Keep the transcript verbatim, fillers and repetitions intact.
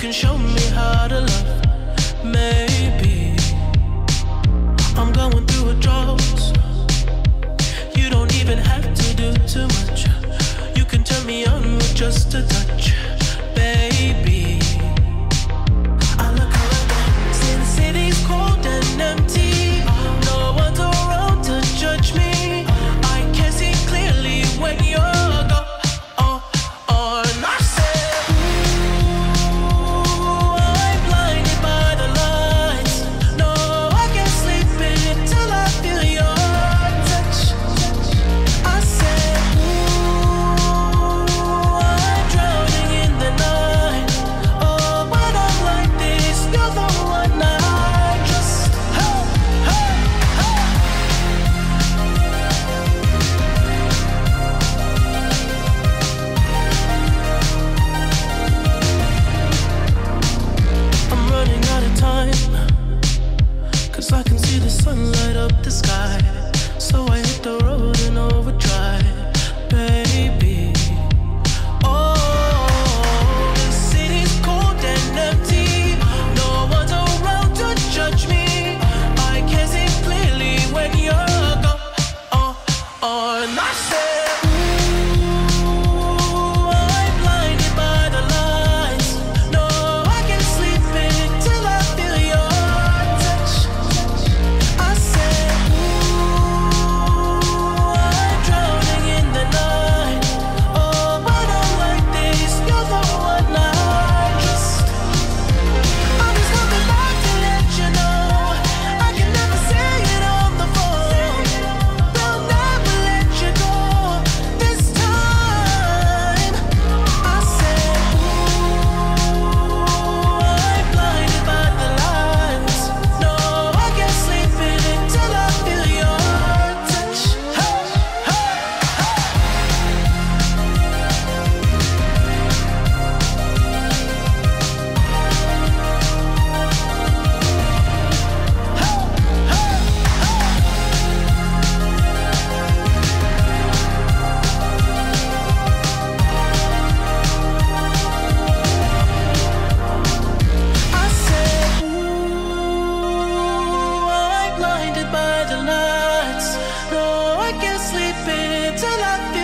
can show me how to love. Maybe I'm going through a drought. You don't even have to do too much. You can turn me on with just a touch, baby. I look around, see the city's cold and empty. No one's around to judge me. I can see clearly when you're gone. Oh, oh, and I said, ooh, I'm blinded by the lights. No, I can't sleep until I feel your touch. I said, ooh, I'm drowning in the night. Oh, when I'm like this, you're the one I trust. Hey, hey, hey. I'm running out of time, 'cause I can see the sun light up the sky. So I hit the road in overdrive, baby. Oh, the city's cold and empty. No one's around to judge me. I can see clearly when you're gone. Oh, oh, and I said, ooh, I'm blinded by the lights. No, I can't sleep until I feel your touch. I said, ooh, I'm drowning in the night. Oh, when I'm like this, you're the one I trust. I'm just coming back to let you know I can never say it on the phone. They'll never let you go this time. I said, ooh, I'm blinded by the lights. No, I can't sleep until I feel your touch. Hey, hey, I said, ooh, I'm blinded by the lights. No, I can't sleep until I feel